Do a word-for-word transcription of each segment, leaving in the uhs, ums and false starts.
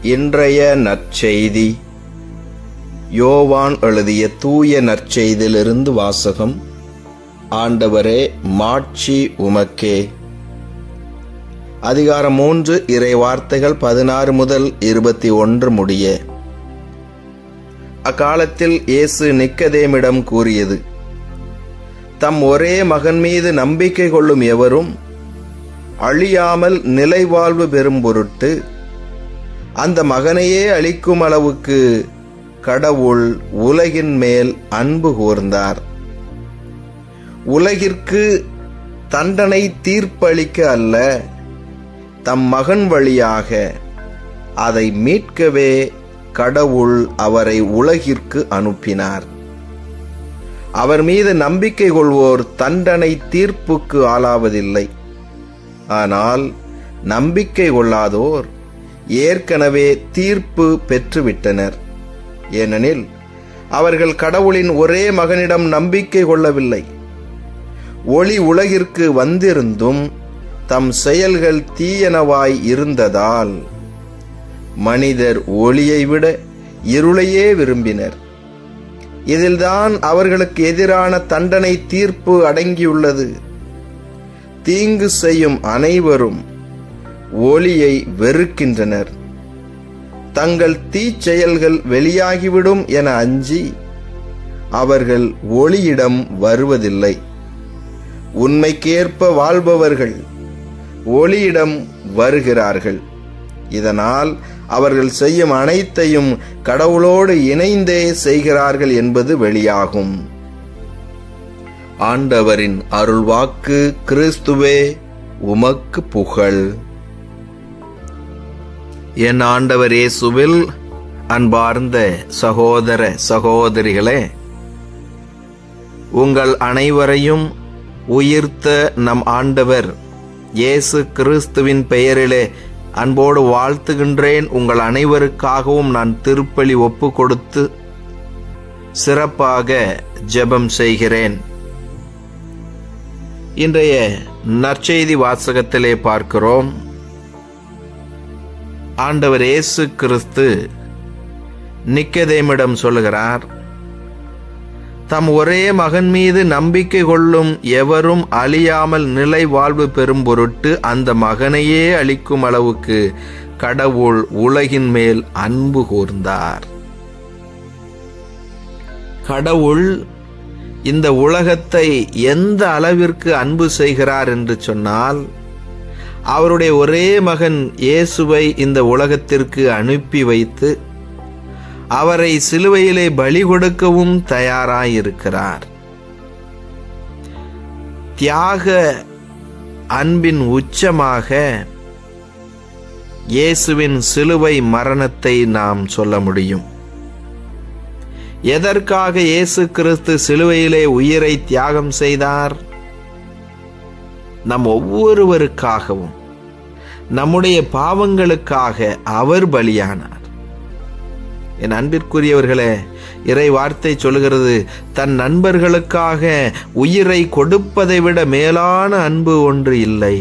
இன்றைய நற்செய்தி யோவான் எழுதிய தூய நற்செய்தியிலிருந்து வாசகம். ஆண்டவரே, மாட்சி உமக்கே. அதிகாரம் மூன்று, இறை வார்த்தைகள் பதினாறு முதல் இருபத்தி ஒன்று முடிய. அக்காலத்தில் இயேசு நிக்கதேமிடம் கூறியது: தம் ஒரே மகன் மீது நம்பிக்கை கொள்ளும் எவரும் அழியாமல் நிலைவாழ்வு பெறும் பொருட்டு அந்த மகனையே அளிக்கும் அளவுக்கு கடவுள் உலகின் மேல் அன்பு கூர்ந்தார். உலகிற்கு தண்டனை தீர்ப்பளிக்க அல்ல, தம் மகன் வழியாக அதை மீட்கவே கடவுள் அவரை உலகிற்கு அனுப்பினார். அவர் மீது நம்பிக்கை கொள்வோர் தண்டனை தீர்ப்புக்கு ஆளாவதில்லை. ஆனால் நம்பிக்கை கொள்ளாதோர் ஏற்கனவே தீர்ப்பு பெற்றுவிட்டனர். ஏனெனில் அவர்கள் கடவுளின் ஒரே மகனிடம் நம்பிக்கை கொள்ளவில்லை. ஒளி உலகிற்கு வந்திருந்தும் தம் செயல்கள் தீயனவாய் இருந்ததால் மனிதர் ஒளியை விட இருளையே விரும்பினர். இதில்தான் அவர்களுக்கு எதிரான தண்டனை தீர்ப்பு அடங்கியுள்ளது. தீங்கு செய்யும் அனைவரும் ஒளியை வெறுக்கின்றனர். தங்கள் தீச்செயல்கள் வெளியாகிவிடும் என அஞ்சி அவர்கள் ஒளியிடம் வருவதில்லை. உண்மைக்கேற்ப வாழ்பவர்கள் ஒளியிடம் வருகிறார்கள். இதனால் அவர்கள் செய்யும் அனைத்தையும் கடவுளோடு இணைந்தே செய்கிறார்கள் என்பது வெளியாகும். ஆண்டவரின் அருள்வாக்கு. கிறிஸ்துவே, உமக்கு புகழ். என் ஆண்டவர் இயேசுவில் அன்பார்ந்த சகோதர சகோதரிகளே, உங்கள் அனைவரையும் உயிர்த்த நம் ஆண்டவர் இயேசு கிறிஸ்துவின் பெயரிலே அன்போடு வாழ்த்துகின்றேன். உங்கள் அனைவருக்காகவும் நான் திருப்பலி ஒப்பு கொடுத்து சிறப்பாக ஜெபம் செய்கிறேன். இன்றைய நற்செய்தி வாசகத்திலே பார்க்கிறோம், ஆண்டவர் இயேசு கிறிஸ்து நிக்கதேமிடம் சொல்லுகிறார், தம் ஒரே மகன் மீது நம்பிக்கை கொள்ளும் எவரும் அழியாமல் நிலை வாழ்வு பெறும் பொருட்டு அந்த மகனையே அளிக்கும் அளவுக்கு கடவுள் உலகின் மேல் அன்பு கூர்ந்தார். கடவுள் இந்த உலகத்தை எந்த அளவிற்கு அன்பு செய்கிறார் என்று சொன்னால், அவருடைய ஒரே மகன் இயேசுவை இந்த உலகத்திற்கு அனுப்பி வைத்து அவரை சிலுவையிலே பலி கொடுக்கவும் தயாராயிருக்கிறார். தியாக அன்பின் உச்சமாக இயேசுவின் சிலுவை மரணத்தை நாம் சொல்ல முடியும். எதற்காக இயேசு கிறிஸ்து சிலுவையிலே உயிரை தியாகம் செய்தார்? நம் ஒவ்வொருவருக்காகவும், நம்முடைய பாவங்களுக்காக அவர் பலியானார். என் அன்பிற்குரியவர்களே, இறை வார்த்தை சொல்கிறது, தன் நண்பர்களுக்காக உயிரை கொடுப்பதை விட மேலான அன்பு ஒன்று இல்லை.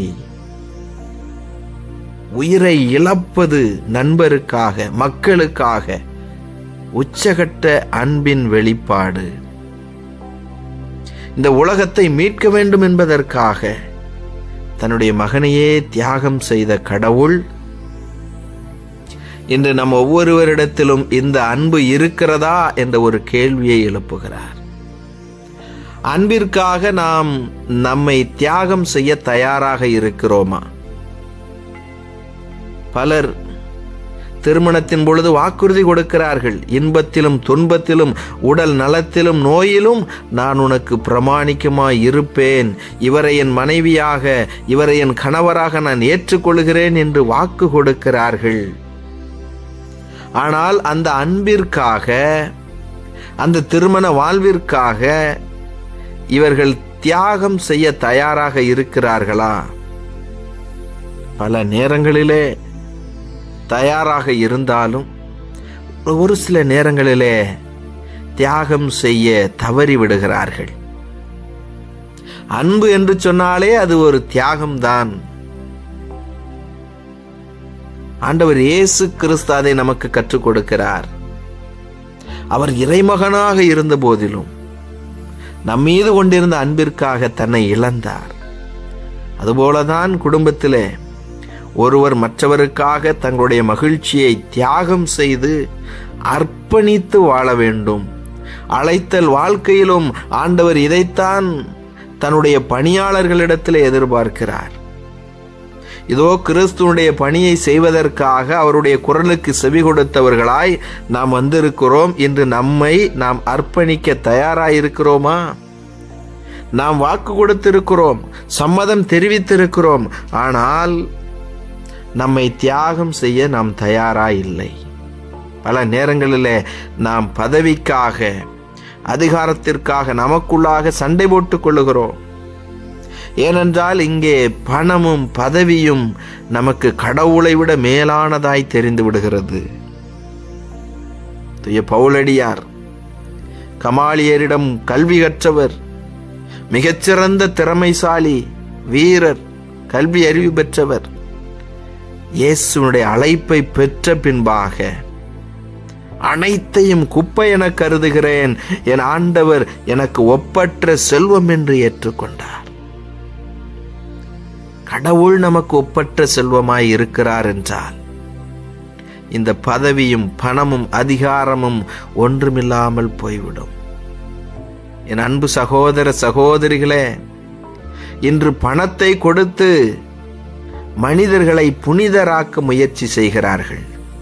உயிரை இழப்பது நண்பருக்காக, மக்களுக்காக உச்சகட்ட அன்பின் வெளிப்பாடு. இந்த உலகத்தை மீட்க வேண்டும் என்பதற்காக தன்னுடைய மகனையே தியாகம் செய்த கடவுள் இன்று நம் ஒவ்வொருவரிடத்திலும் இந்த அன்பு இருக்கிறதா என்ற ஒரு கேள்வியை எழுப்புகிறார். அன்பிற்காக நாம் நம்மை தியாகம் செய்ய தயாராக இருக்கிறோமா? பலர் திருமணத்தின் பொழுது வாக்குறுதி கொடுக்கிறார்கள், இன்பத்திலும் துன்பத்திலும் உடல் நலத்திலும் நோயிலும் நான் உனக்கு பிரமாணிக்கமாய் இருப்பேன், இவரை என் மனைவியாக, இவரை என் கணவராக நான் ஏற்றுக்கொள்கிறேன் என்று வாக்கு கொடுக்கிறார்கள். ஆனால் அந்த அன்பிற்காக, அந்த திருமண வாழ்விற்காக இவர்கள் தியாகம் செய்ய தயாராக இருக்கிறார்களா? பல நேரங்களிலே தயாராக இருந்தாலும் ஒரு சில நேரங்களிலே தியாகம் செய்ய தவறிவிடுகிறார்கள். அன்பு என்று சொன்னாலே அது ஒரு தியாகம்தான். ஆண்டவர் இயேசு கிறிஸ்து அதை நமக்கு கற்றுக் கொடுக்கிறார். அவர் இறைமகனாக இருந்த போதிலும் நம்மீது கொண்டிருந்த அன்பிற்காக தன்னை இழந்தார். அதுபோலதான் குடும்பத்திலே ஒருவர் மற்றவருக்காக தங்களுடைய மகிழ்ச்சியை தியாகம் செய்து அர்ப்பணித்து வாழ வேண்டும். அழைத்தல் வாழ்க்கையிலும் ஆண்டவர் இதைத்தான் தன்னுடைய பணியாளர்களிடத்தில் எதிர்பார்க்கிறார். இதோ கிறிஸ்துவனுடைய பணியை செய்வதற்காக அவருடைய குரலுக்கு செவி கொடுத்தவர்களாய் நாம் வந்திருக்கிறோம். இன்று நம்மை நாம் அர்ப்பணிக்க தயாராயிருக்கிறோமா? நாம் வாக்கு கொடுத்திருக்கிறோம், சம்மதம் தெரிவித்திருக்கிறோம். ஆனால் நம்மை தியாகம் செய்ய நாம் தயாராயில்லை. பல நேரங்களிலே நாம் பதவிக்காக, அதிகாரத்திற்காக நமக்குள்ளாக சண்டை போட்டுக் கொள்ளுகிறோம். ஏனென்றால் இங்கே பணமும் பதவியும் நமக்கு கடவுளை விட மேலானதாய் தெரிந்து விடுகிறது. பவுலடியார் கமாலியரிடம் கல்வி கற்றவர், மிகச்சிறந்த திறமைசாலி வீரர், கல்வி அறிவு பெற்றவர். இயேசுனுடைய அழைப்பை பெற்ற பின்பாக அனைத்தையும் குப்பை என கருதுகிறேன், என் ஆண்டவர் எனக்கு ஒப்பற்ற செல்வம் என்று ஏற்றுக்கொண்டார். கடவுள் நமக்கு ஒப்பற்ற செல்வமாய் இருக்கிறார் என்றால் இந்த பதவியும் பணமும் அதிகாரமும் ஒன்றுமில்லாமல் போய்விடும். என் அன்பு சகோதர சகோதரிகளே, இன்று பணத்தை கொடுத்து மனிதர்களை புனிதராக்க முயற்சி செய்கிறார்கள்.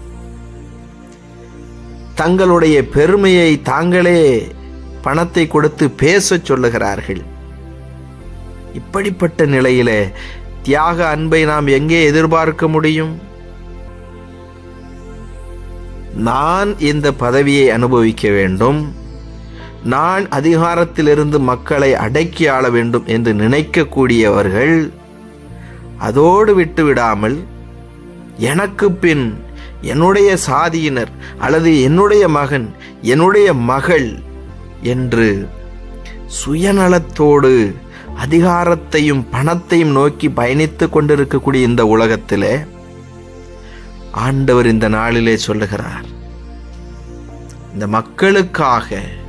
தங்களுடைய பெருமையை தாங்களே பணத்தை கொடுத்து பேசச் சொல்லுகிறார்கள். இப்படிப்பட்ட நிலையிலே தியாக அன்பை நாம் எங்கே எதிர்பார்க்க முடியும்? நான் இந்த பதவியை அனுபவிக்க வேண்டும், நான் அதிகாரத்திலிருந்து மக்களை அடக்கி ஆள வேண்டும் என்று நினைக்கக்கூடியவர்கள் அதோடு விட்டுவிடாமல் எனக்கு பின் என்னுடைய சாதியினர் அல்லது என்னுடைய மகன், என்னுடைய மகள் என்று சுயநலத்தோடு அதிகாரத்தையும் பணத்தையும் நோக்கி பயணித்துக் கொண்டிருக்கக்கூடிய இந்த உலகத்திலே ஆண்டவர் இந்த நாளிலே சொல்லுகிறார், இந்த மக்களுக்காக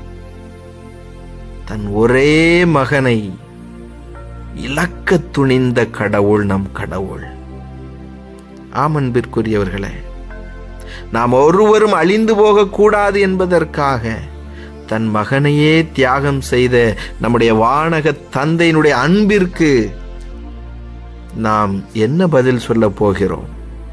தன் ஒரே மகனை இழக்க துணிந்த கடவுள் நம் கடவுள். ஆமன்பிற்குரியவர்களே, நாம் ஒருவரும் அழிந்து போகக்கூடாது என்பதற்காக தன் மகனையே தியாகம் செய்த நம்முடைய வானக தந்தையினுடைய அன்பிற்கு நாம் என்ன பதில் சொல்ல போகிறோம்?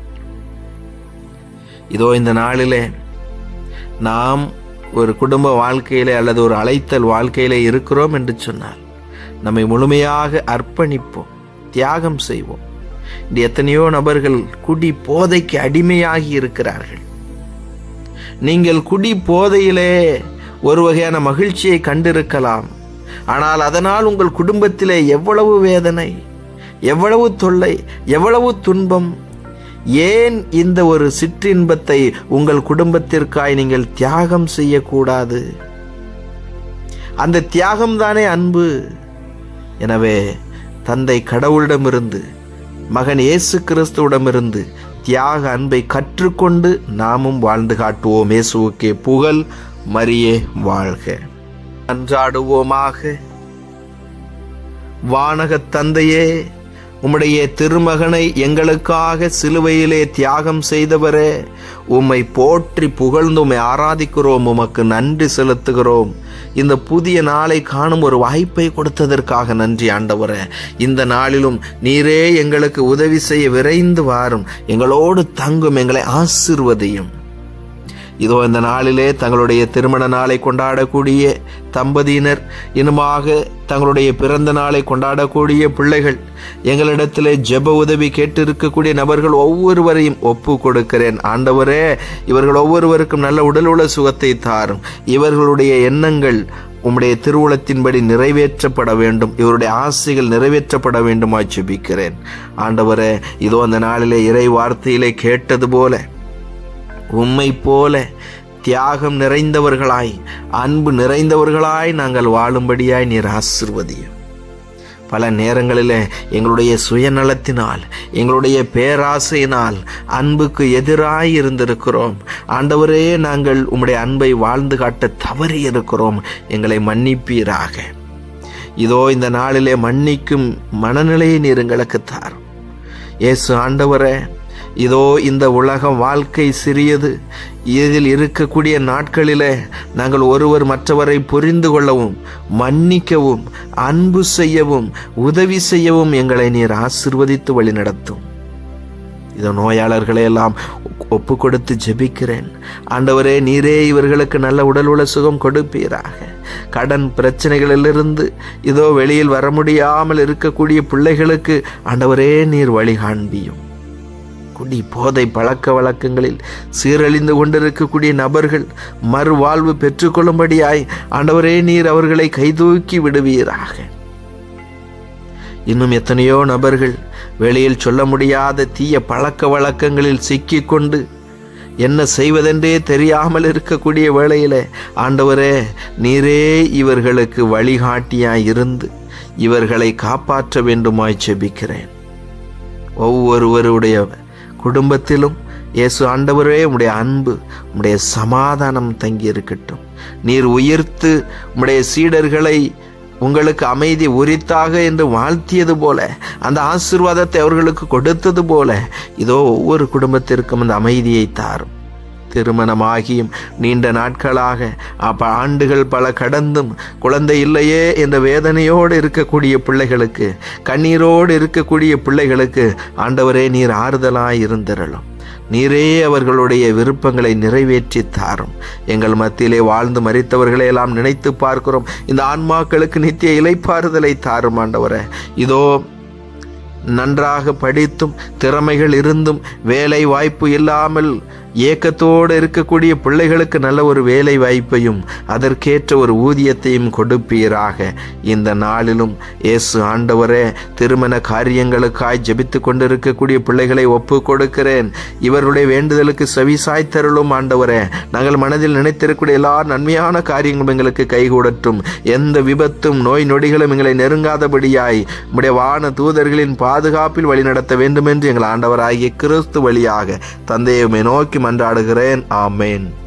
இதோ இந்த நாளிலே நாம் ஒரு குடும்ப வாழ்க்கையிலே அல்லது ஒரு அழைத்தல் வாழ்க்கையிலே இருக்கிறோம் என்று சொன்னால் நம்மை முழுமையாக அர்ப்பணிப்போம், தியாகம் செய்வோம். இந்த எத்தனையோ நபர்கள் குடி போதைக்கு அடிமையாகி இருக்கிறார்கள். நீங்கள் குடி போதையிலே ஒரு வகையான மகிழ்ச்சியை கண்டிருக்கலாம். ஆனால் அதனால் உங்கள் குடும்பத்திலே எவ்வளவு வேதனை, எவ்வளவு தொல்லை, எவ்வளவு துன்பம். ஏன் இந்த ஒரு சிற்றின்பத்தை உங்கள் குடும்பத்திற்காய் நீங்கள் தியாகம் செய்யக்கூடாது? அந்த தியாகம் தானே அன்பு. எனவே தந்தை கடவுளிடமிருந்து, மகன் இயேசு கிறிஸ்துவிடமிருந்து தியாக அன்பை கற்றுக்கொண்டு நாமும் வாழ்ந்து காட்டுவோம். இயேசுவுக்கே புகழ், மரியே வாழ்க. அன்றாடுவோமாக. வானக தந்தையே, உம்முடைய திருமகனை எங்களுக்காக சிலுவையிலே தியாகம் செய்தவரே, உம்மை போற்றி புகழ்ந்து உம்மை ஆராதிக்கிறோம், உமக்கு நன்றி செலுத்துகிறோம். இந்த புதிய நாளை காணும் ஒரு வாய்ப்பை கொடுத்ததற்காக நன்றி ஆண்டவரே. இந்த நாளிலும் நீரே எங்களுக்கு உதவி செய்ய விரைந்து வாரும், எங்களோடு தங்கும், எங்களை ஆசீர்வதியும். இதோ இந்த நாளிலே தங்களுடைய திருமண நாளை கொண்டாடக்கூடிய தம்பதியினர், இன்னுமாக தங்களுடைய பிறந்த நாளை கொண்டாடக்கூடிய பிள்ளைகள், எங்களிடத்திலே ஜெப உதவி கேட்டிருக்கக்கூடிய நபர்கள் ஒவ்வொருவரையும் ஒப்பு கொடுக்கிறேன். ஆண்டவரே, இவர்கள் ஒவ்வொருவருக்கும் நல்ல உடல் உள்ள சுகத்தை தாரும். இவர்களுடைய எண்ணங்கள் உம்முடைய திருவுளத்தின்படி நிறைவேற்றப்பட வேண்டும், இவருடைய ஆசைகள் நிறைவேற்றப்பட வேண்டுமாய் ஜெபிக்கிறேன். ஆண்டவரே, இதோ அந்த நாளிலே இறை வார்த்தையிலே கேட்டது போல உம்மை போல தியாகம் நிறைந்தவர்களாய், அன்பு நிறைந்தவர்களாய் நாங்கள் வாழும்படியாய் நீர் ஆசீர்வதியும். பல நேரங்களில் எங்களுடைய சுயநலத்தினால், எங்களுடைய பேராசையினால் அன்புக்கு எதிராய் இருந்திருக்கிறோம். ஆண்டவரே, நாங்கள் உம்முடைய அன்பை வாழ்ந்து காட்ட தவறி இருக்கிறோம். எங்களை மன்னிப்பீராக. இதோ இந்த நாளிலே மன்னிக்கும் மனநிலையை நீர் எங்களுக்கு தாரும். இயேசு ஆண்டவரே, இதோ இந்த உலகம் வாழ்க்கை சிறியது. இதில் இருக்கக்கூடிய நாட்களிலே நாங்கள் ஒருவர் மற்றவரை புரிந்து கொள்ளவும், மன்னிக்கவும், அன்பு செய்யவும், உதவி செய்யவும் எங்களை நீர் ஆசீர்வதித்து வழி நடத்தும். இதோ நோயாளர்களை எல்லாம் ஒப்பு கொடுத்து ஜெபிக்கிறேன். ஆண்டவரே, நீரே இவர்களுக்கு நல்ல உடல் உள்ள சுகம் கொடுப்பீராக. கடன் பிரச்சனைகளிலிருந்து இதோ வெளியில் வர முடியாமல் இருக்கக்கூடிய பிள்ளைகளுக்கு ஆண்டவரே நீர் வழி காண்பியும். குடி போதை பழக்க வழக்கங்களில் சீரழிந்து கொண்டிருக்கக்கூடிய நபர்கள் மறுவாழ்வு பெற்றுக்கொள்ளும்படியாய் ஆண்டவரே நீர் அவர்களை கைதூக்கி விடுவீராக. இன்னும் எத்தனையோ நபர்கள் வெளியில் சொல்ல முடியாத தீய பழக்க வழக்கங்களில் சிக்கிக்கொண்டு என்ன செய்வதென்றே தெரியாமல் இருக்கக்கூடிய வேளையில ஆண்டவரே நீரே இவர்களுக்கு வழிகாட்டியாய் இருந்து இவர்களை காப்பாற்ற வேண்டுமாய் செபிக்கிறேன். ஒவ்வொருவருடைய குடும்பத்திலும் இயேசு ஆண்டவரே உம்முடைய அன்பு, உம்முடைய சமாதானம் தங்கி இருக்கட்டும். நீர் உயிர்த்து உம்முடைய சீடர்களை உங்களுக்கு அமைதி உரித்தாக என்று வாழ்த்தியது போல, அந்த ஆசீர்வாதத்தை அவர்களுக்கு கொடுத்தது போல இதோ ஒவ்வொரு குடும்பத்திற்கும் அந்த அமைதியை தாரும். திருமணமாகியும் நீண்ட நாட்களாக அப்ப ஆண்டுகள் பல கடந்தும் குழந்தை இல்லையே என்ற வேதனையோடு இருக்கக்கூடிய பிள்ளைகளுக்கு, கண்ணீரோடு இருக்கக்கூடிய பிள்ளைகளுக்கு ஆண்டவரே நீர் ஆறுதலாய் இருந்திரலும். நீரே அவர்களுடைய விருப்பங்களை நிறைவேற்றி தாரும். எங்கள் மத்தியிலே வாழ்ந்து மரித்தவர்களை எல்லாம் நினைத்து பார்க்கிறோம். இந்த ஆன்மாக்களுக்கு நித்திய இளைப்பாறுதலை தாரும் ஆண்டவரே. இதோ நன்றாக படித்தும் திறமைகள் இருந்தும் வேலை வாய்ப்பு இல்லாமல் ஏக்கத்தோடு இருக்கக்கூடிய பிள்ளைகளுக்கு நல்ல ஒரு வேலை வாய்ப்பையும் அதற்கேற்ற ஒரு ஊதியத்தையும் கொடுப்பீராக. இந்த நாளிலும் இயேசு ஆண்டவரே, திருமண காரியங்களுக்காய் ஜெபித்து கொண்டிருக்கக்கூடிய பிள்ளைகளை ஒப்பு கொடுக்கிறேன். இவருடைய வேண்டுதலுக்கு செவிசாய்த்தருளும் ஆண்டவரே. நாங்கள் மனதில் நினைத்திருக்கூடிய எல்லா நன்மையான காரியங்களும் எங்களுக்கு கைகூடட்டும். எந்த விபத்தும் நோய் நொடிகளும் எங்களை நெருங்காதபடியாய் உம்முடைய வான தூதர்களின் பாதுகாப்பில் வழிநடத்த வேண்டும் என்று எங்கள் ஆண்டவராகிய கிறிஸ்து வழியாக தந்தையை நோக்கி மன்றாடுகிறேன். ஆமேன்.